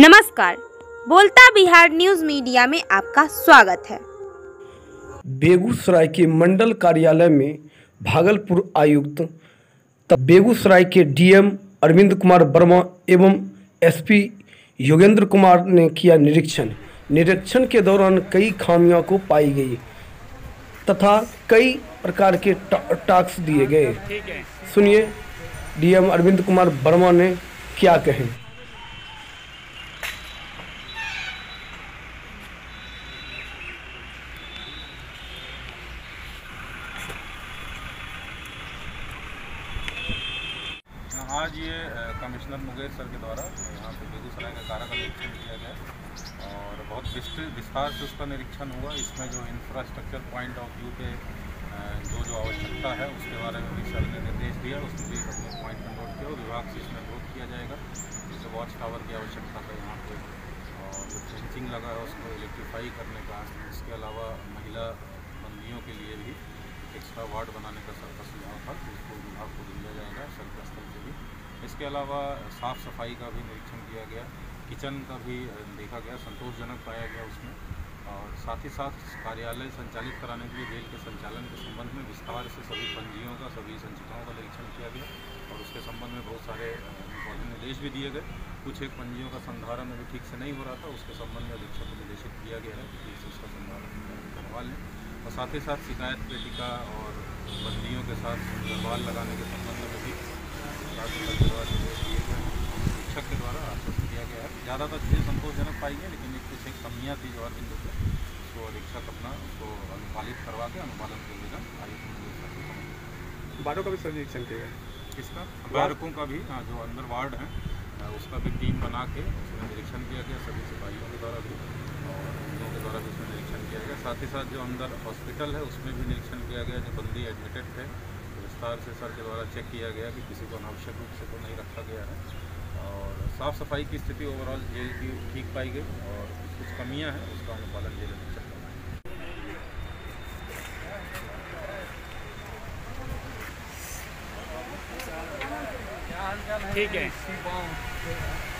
नमस्कार, बोलता Bihar news media में आपका स्वागत है। बेगूसराय के मंडल कार्यालय में भागलपुर आयुक्त तथा बेगूसराय के डीएम अरविंद कुमार वर्मा एवं एसपी योगेंद्र कुमार ने किया निरीक्षण के दौरान कई खामियों को पाई गई तथा कई प्रकार के टास्क दिए गए। सुनिए डीएम अरविंद कुमार वर्मा ने क्या कहे। आज ये कमिश्नर मुगेर सर के द्वारा यहाँ पे बेगूसराय का कारा का निरीक्षण किया गया और बहुत विस्तार से उसका निरीक्षण हुआ। इसमें जो इंफ्रास्ट्रक्चर पॉइंट ऑफ व्यू पे जो आवश्यकता है उसके बारे में भी सर ने निर्देश दिया, उसमें भी अपने पॉइंट में नोट किया और विभाग से इसमें नोट किया जाएगा। जैसे वॉच टावर की आवश्यकता है यहाँ पे और जो फेंसिंग लगा है उसको इलेक्ट्रीफाई करने का, इसके अलावा महिला बंदियों के लिए भी एक्स्ट्रा वार्ड बनाने का सर का सुझाव था, उसको विभाग को दिया जाएगा सर के स्तर से भी। इसके अलावा साफ़ सफाई का भी निरीक्षण किया गया, किचन का भी देखा गया, संतोषजनक पाया गया उसमें। और साथ ही साथ कार्यालय संचालित कराने के लिए जेल के संचालन के संबंध में विस्तार से सभी पंजियों का, सभी संचिकाओं का निरीक्षण किया गया और उसके संबंध में बहुत सारे इम्पोर्टेंट निर्देश भी दिए गए। कुछ एक पंजियों का संधारण अभी ठीक से नहीं हो रहा था, उसके संबंध में अधीक्षक को निर्देशित किया गया है कि उसका संधारण करवा लें। और साथ ही साथ शिकायत पेटिका और बंदियों के साथ दरबार लगाने के संबंध में भी शिक्षक के द्वारा आश्वस्त किया गया है। ज़्यादातर चीज़ें संतोषजनक पाई गई, लेकिन कुछ एक कमियाँ थी जो हर बिंदु पर, उसको अधीक्षक अपना उसको अनुपालित करवा के अनुपालन करेगा। आयुक्त वार्डों का भी सर निरीक्षण किया गया, इसका वार्डों का भी जो अंदर वार्ड हैं उसका भी टीम बना के उसमें निरीक्षण किया गया, सभी सिपाहियों के द्वारा भी और उनके द्वारा भी उसमें निरीक्षण किया गया। साथ ही साथ जो अंदर हॉस्पिटल है उसमें भी निरीक्षण किया गया, जो बंदी एडमिटेड थे विस्तार से सर के द्वारा चेक किया गया कि किसी को अनावश्यक रूप से तो नहीं रखा गया है। और साफ़ सफाई की स्थिति ओवरऑल जेल की ठीक पाई गई और कुछ कमियां हैं उसका अनुपालन जेल में चल रहा है। ठीक है।